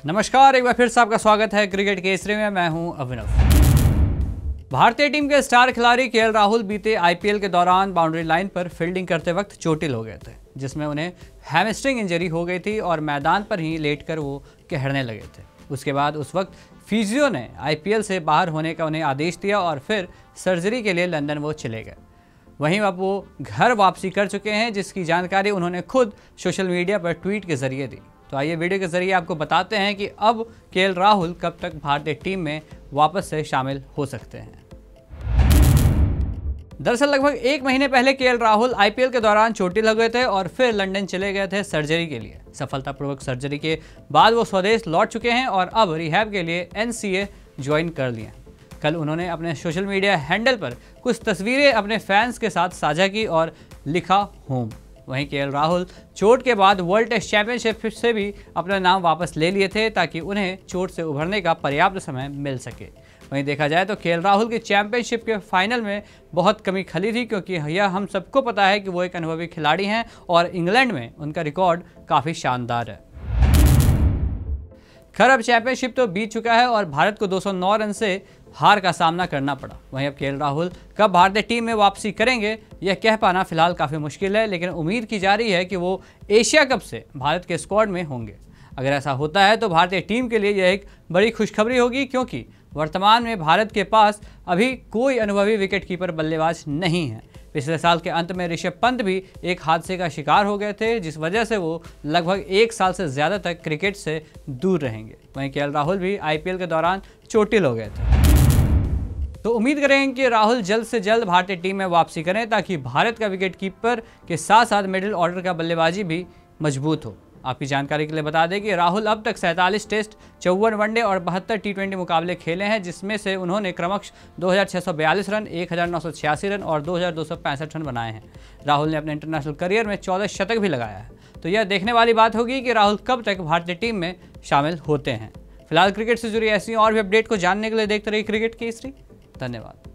नमस्कार, एक बार फिर से आपका स्वागत है क्रिकेट केसरी में। मैं हूं अभिनव। भारतीय टीम के स्टार खिलाड़ी केएल राहुल बीते आईपीएल के दौरान बाउंड्री लाइन पर फील्डिंग करते वक्त चोटिल हो गए थे, जिसमें उन्हें हैमस्ट्रिंग इंजरी हो गई थी और मैदान पर ही लेटकर वो कहरने लगे थे। उसके बाद उस वक्त फिजियो ने आईपीएल से बाहर होने का उन्हें आदेश दिया और फिर सर्जरी के लिए लंदन वो चले गए। वहीं अब वो घर वापसी कर चुके हैं, जिसकी जानकारी उन्होंने खुद सोशल मीडिया पर ट्वीट के जरिए दी। तो आइए वीडियो के जरिए आपको बताते हैं कि अब केएल राहुल कब तक भारतीय टीम में वापस से शामिल हो सकते हैं। दरअसल लगभग एक महीने पहले केएल राहुल आईपीएल के दौरान चोटिल हो गए थे और फिर लंदन चले गए थे सर्जरी के लिए। सफलतापूर्वक सर्जरी के बाद वो स्वदेश लौट चुके हैं और अब रिहैब के लिए एनसीए ज्वाइन कर लिया। कल उन्होंने अपने सोशल मीडिया हैंडल पर कुछ तस्वीरें अपने फैंस के साथ साझा की और लिखा होम। वहीं केएल राहुल चोट के बाद वर्ल्ड टेस्ट चैंपियनशिप से भी अपना नाम वापस ले लिए थे ताकि उन्हें चोट से उभरने का पर्याप्त समय मिल सके। वहीं देखा जाए तो केएल राहुल की चैंपियनशिप के फाइनल में बहुत कमी खली थी, क्योंकि यह हम सबको पता है कि वो एक अनुभवी खिलाड़ी हैं और इंग्लैंड में उनका रिकॉर्ड काफ़ी शानदार है। खैर, अब चैंपियनशिप तो बीत चुका है और भारत को 209 रन से हार का सामना करना पड़ा। वहीं अब केएल राहुल कब भारतीय टीम में वापसी करेंगे यह कह पाना फिलहाल काफ़ी मुश्किल है, लेकिन उम्मीद की जा रही है कि वो एशिया कप से भारत के स्क्वाड में होंगे। अगर ऐसा होता है तो भारतीय टीम के लिए यह एक बड़ी खुशखबरी होगी, क्योंकि वर्तमान में भारत के पास अभी कोई अनुभवी विकेटकीपर बल्लेबाज नहीं है। पिछले साल के अंत में ऋषभ पंत भी एक हादसे का शिकार हो गए थे, जिस वजह से वो लगभग एक साल से ज़्यादा तक क्रिकेट से दूर रहेंगे। वहीं केएल राहुल भी आईपीएल के दौरान चोटिल हो गए थे। तो उम्मीद करेंगे कि राहुल जल्द से जल्द भारतीय टीम में वापसी करें, ताकि भारत का विकेटकीपर के साथ साथ मिडिल ऑर्डर का बल्लेबाजी भी मजबूत हो। आपकी जानकारी के लिए बता दें कि राहुल अब तक 47 टेस्ट, 54 वनडे और 72 टी20 मुकाबले खेले हैं, जिसमें से उन्होंने क्रमश 2642 रन, 1986 रन और 2265 रन बनाए हैं। राहुल ने अपने इंटरनेशनल करियर में 14 शतक भी लगाया है। तो यह देखने वाली बात होगी कि राहुल कब तक भारतीय टीम में शामिल होते हैं। फिलहाल क्रिकेट से जुड़ी ऐसी और भी अपडेट को जानने के लिए देखते रहिए क्रिकेट केसरी। धन्यवाद।